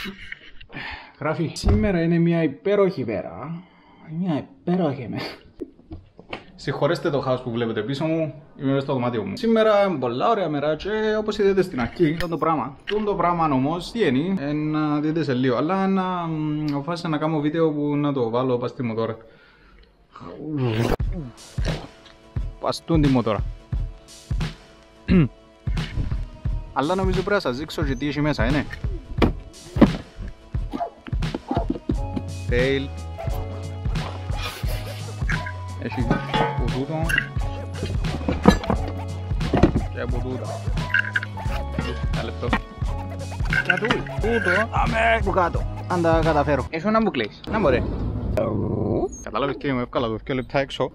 Γράφει, σήμερα είναι μια υπέροχη μέρα. Μια υπέροχη μέρα. Συγχωρέστε το χάος που βλέπετε πίσω μου, είμαι μέσα στο δωμάτιο μου. Σήμερα είναι πολλά ωραία μέρα και όπως είδατε στην αρχή, αυτό το πράγμα όμως τι είναι, να δείτε σε λίγο. Αλλά να αποφάσισα να κάνω βίντεο που να το βάλω πας στη μοτόρα. Παστούν τη μοτόρα. Αλλά νομίζω πρέπει να σας δείξω και τι έχει μέσα, είναι. Tail. Έχει από τούτο και από τούτο. Ένα λεπτό. Και τούτο αμέ που κάτω. Αν τα καταφέρω. Έχω να μου κλείσει. Να μπορεί. Κατάλαβες τι είμαι, εύκολα το 2 λεπτά έξω.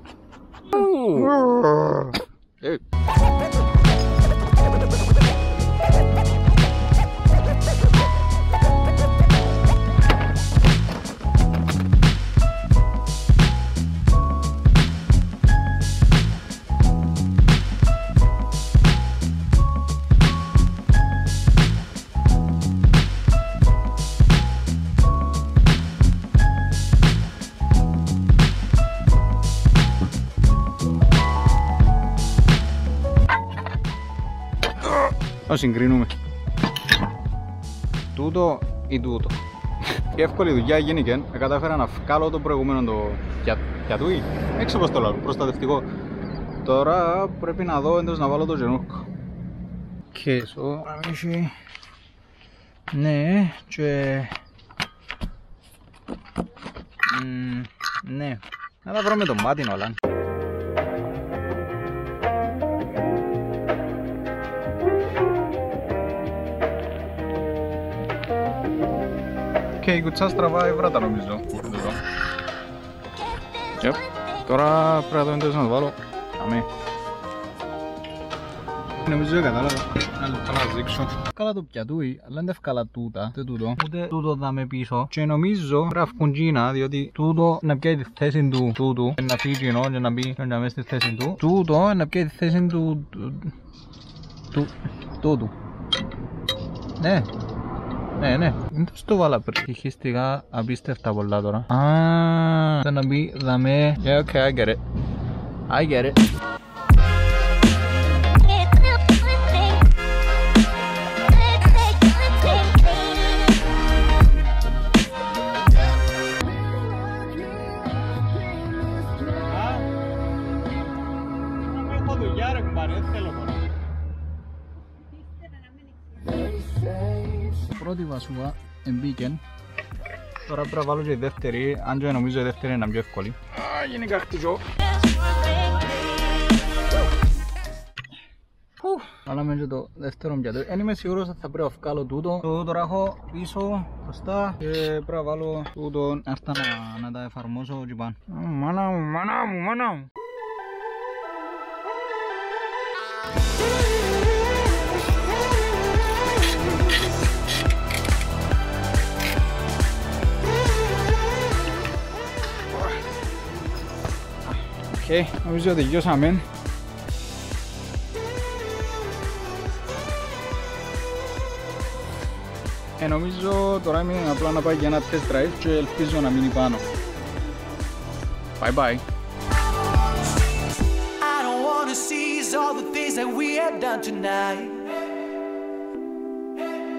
Το συγκρίνουμε. Τούτο ή τούτο. Και εύκολη δουλειά γίνηκε. Κατάφερα να βγάλω το προηγούμενο το πιατούι. Έξω πως το λέω, προστατευτικό. Τώρα πρέπει να δω εντός να βάλω το γενούκο. Και εδώ έχει... Ναι, και... Ναι. Να τα βρω με το μάτι όλα. Και η κουτσά στραβά βράτα νομίζω. Yep. Τώρα πρέπει να το εντός να το βάλω. Αμέ. Νομίζω κατάλαβα. Ένα λεπτό να δείξω. Καλά το πιατούι, αλλά δεν ευκάλα τούτα. Ούτε τούτο δάμε πίσω. Και νομίζω πρέπει να βγουν τζίνα, διότι τούτο να πιάει τη θέση του τούτου. Να φύγει τζινό και να μπει να μέσα στη θέση του. Τούτο να πιάει τη θέση του τούτου. Ναι. Ναι. Δεν το βάλα πριν. Στοιχιστικά απίστευτα πολλά τώρα. Θα να μπει δαμε. Yeah, okay, I get it. I get it. Πρώτη βασούα εμπίκεν. Τώρα πρέπει να βάλω και η δεύτερη, αν και νομίζω η δεύτερη είναι πιο εύκολη. Γενικά χτυζώ. Βάλαμε και το δεύτερο πιατό. Δεν είμαι σίγουρος ότι θα πρέπει να βγάλω τούτο. Τώρα έχω πίσω, μπροστά και πρέπει να βάλω τούτο. Αυτά να τα εφαρμόσω και πάνω. Μάνα μου. Νομίζω ότι τελειώσαμε. Νομίζω τώρα είμαι απλά να πάει για ένα test drive και ελπίζω να μείνει πάνω. Bye bye. I don't wanna seize all the things that we have done tonight.